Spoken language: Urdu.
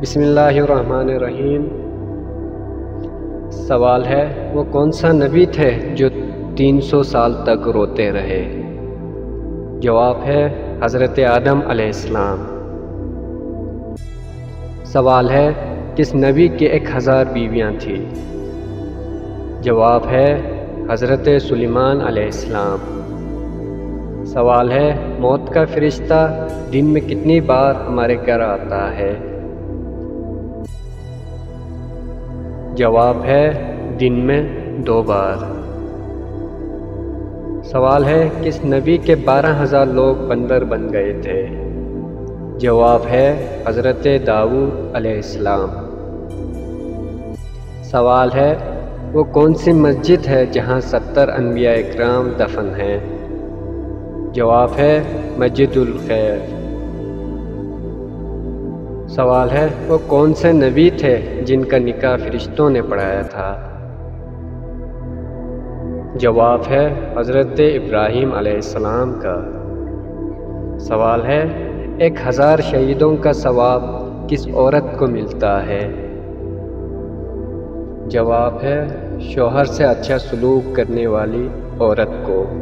بسم اللہ الرحمن الرحیم۔ سوال ہے، وہ کون سا نبی تھے جو 300 سال تک روتے رہے؟ جواب ہے حضرت آدم علیہ السلام۔ سوال ہے، کس نبی کے 1000 بیویاں تھیں؟ جواب ہے حضرت سلیمان علیہ السلام۔ سوال ہے، موت کا فرشتہ دن میں کتنی بار ہمارے گھر آتا ہے؟ جواب ہے دن میں 2 بار۔ سوال ہے، کس نبی کے 12,000 لوگ بندر بن گئے تھے؟ جواب ہے حضرت داؤد علیہ السلام۔ سوال ہے، وہ کون سی مسجد ہے جہاں 70 انبیاء اکرام دفن ہیں؟ جواب ہے مسجد الخیر۔ سوال ہے، وہ کون سے نبی تھے جن کا نکاح فرشتوں نے پڑھایا تھا؟ جواب ہے حضرت ابراہیم علیہ السلام کا۔ سوال ہے، 1000 شہیدوں کا ثواب کس عورت کو ملتا ہے؟ جواب ہے شوہر سے اچھا سلوک کرنے والی عورت کو۔